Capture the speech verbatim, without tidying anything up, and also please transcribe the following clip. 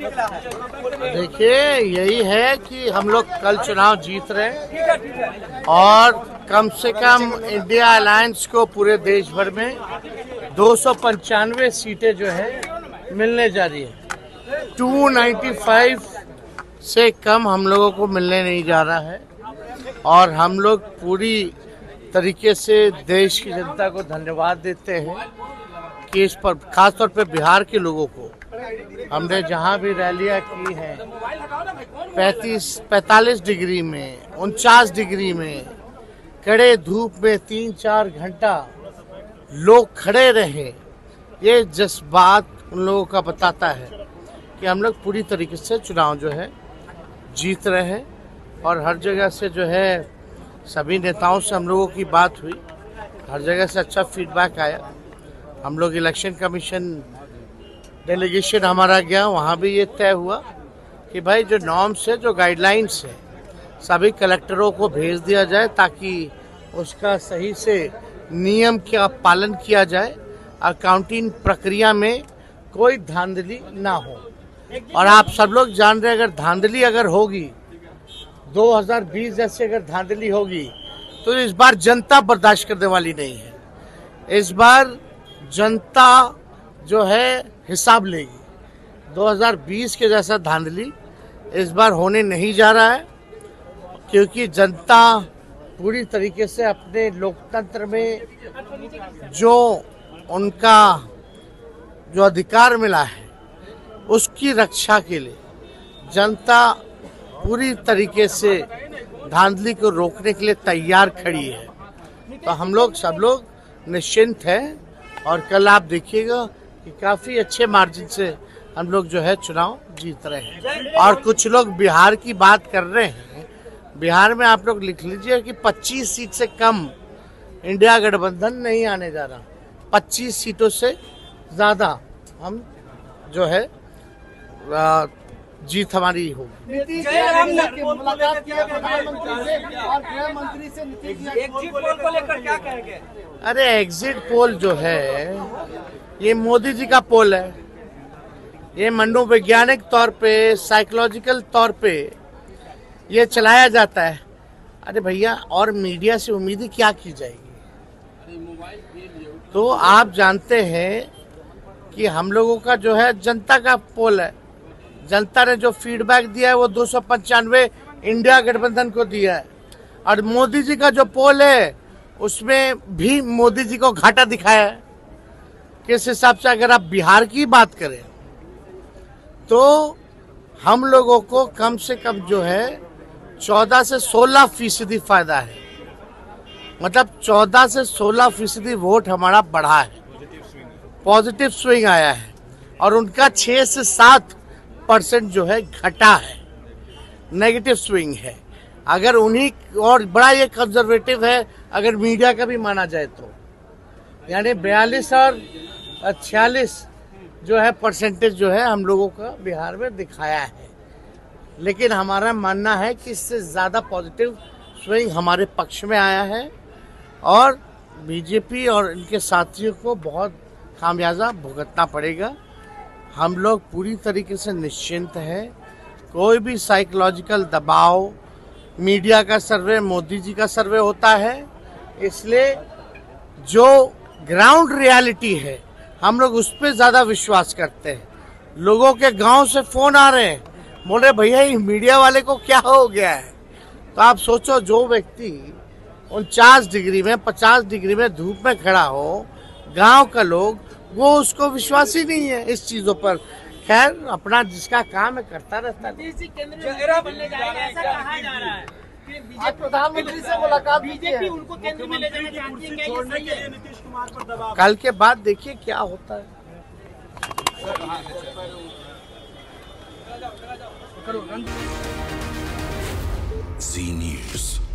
देखिए, यही है कि हम लोग कल चुनाव जीत रहे हैं और कम से कम इंडिया अलायंस को पूरे देश भर में दो सौ पंचानवे सीटें जो है मिलने जा रही है। दो सौ पचानवे से कम हम लोगों को मिलने नहीं जा रहा है और हम लोग पूरी तरीके से देश की जनता को धन्यवाद देते हैं कि इस पर खासतौर पे बिहार के लोगों को हमने जहां भी रैलियां की हैं पैंतीस पैंतालीस डिग्री में, उनचास डिग्री में, कड़े धूप में तीन चार घंटा लोग खड़े रहे। ये जज्बात उन लोगों का बताता है कि हम लोग पूरी तरीके से चुनाव जो है जीत रहे हैं और हर जगह से जो है सभी नेताओं से हम लोगों की बात हुई, हर जगह से अच्छा फीडबैक आया। हम लोग इलेक्शन कमीशन डेलीगेशन हमारा गया, वहाँ भी ये तय हुआ कि भाई जो नॉर्म्स है, जो गाइडलाइंस है, सभी कलेक्टरों को भेज दिया जाए ताकि उसका सही से नियम का पालन किया जाए, अकाउंटिंग प्रक्रिया में कोई धांधली ना हो। और आप सब लोग जान रहे हैं अगर धांधली अगर होगी, दो हज़ार बीस जैसे अगर धांधली होगी तो इस बार जनता बर्दाश्त करने वाली नहीं है। इस बार जनता जो है हिसाब लेगी। दो हज़ार बीस के जैसा धांधली इस बार होने नहीं जा रहा है क्योंकि जनता पूरी तरीके से अपने लोकतंत्र में जो उनका जो अधिकार मिला है उसकी रक्षा के लिए जनता पूरी तरीके से धांधली को रोकने के लिए तैयार खड़ी है। तो हम लोग सब लोग निश्चिंत हैं और कल आप देखिएगा कि काफ़ी अच्छे मार्जिन से हम लोग जो है चुनाव जीत रहे हैं। और कुछ लोग बिहार की बात कर रहे हैं, बिहार में आप लोग लिख लीजिए कि पच्चीस सीट से कम इंडिया गठबंधन नहीं आने जा रहा। पच्चीस सीटों से ज़्यादा हम जो है आ, जीत हमारी होगी। मुलाकात किया प्रधानमंत्री से और गृह मंत्री से, एग्जिट पोल को लेकर क्या कहेंगे? अरे एग्जिट पोल जो है ये मोदी जी का पोल है। ये मनोवैज्ञानिक तौर पे, साइकोलॉजिकल तौर पे ये चलाया जाता है। अरे भैया, और मीडिया से उम्मीद ही क्या की जाएगी? तो आप जानते हैं कि हम लोगों का जो है जनता का पोल है। जनता ने जो फीडबैक दिया है वो दो सौ पंचानवे इंडिया गठबंधन को दिया है और मोदी जी का जो पोल है उसमें भी मोदी जी को घाटा दिखाया है। किस हिसाब से अगर आप बिहार की बात करें तो हम लोगों को कम से कम जो है चौदह से सोलह फीसदी फायदा है। मतलब चौदह से सोलह फीसदी वोट हमारा बढ़ा है, पॉजिटिव स्विंग आया है और उनका छह से सात परसेंट जो है घटा है, नेगेटिव स्विंग है। अगर उन्हीं और बड़ा ये कंजर्वेटिव है अगर मीडिया का भी माना जाए तो, यानी बयालीस और छियालीस जो है परसेंटेज जो है हम लोगों का बिहार में दिखाया है। लेकिन हमारा मानना है कि इससे ज़्यादा पॉजिटिव स्विंग हमारे पक्ष में आया है और बीजेपी और इनके साथियों को बहुत खामियाजा भुगतना पड़ेगा। हम लोग पूरी तरीके से निश्चिंत हैं। कोई भी साइकोलॉजिकल दबाव, मीडिया का सर्वे, मोदी जी का सर्वे होता है, इसलिए जो ग्राउंड रियलिटी है हम लोग उस पर ज़्यादा विश्वास करते हैं। लोगों के गांव से फ़ोन आ रहे हैं, बोल रहे भैया ये मीडिया वाले को क्या हो गया है। तो आप सोचो, जो व्यक्ति उनचास डिग्री में, पचास डिग्री में धूप में खड़ा हो, गांव का लोग, वो उसको विश्वास ही नहीं है इस चीजों पर। खैर, अपना जिसका काम है करता रहता है। आज प्रधानमंत्री से मुलाकात बीजेपी उनको केंद्र में ले जाना चाहती है, क्या ये सही है? नीतीश कुमार पर दबाव कल के बाद देखिए क्या होता है। Zee news.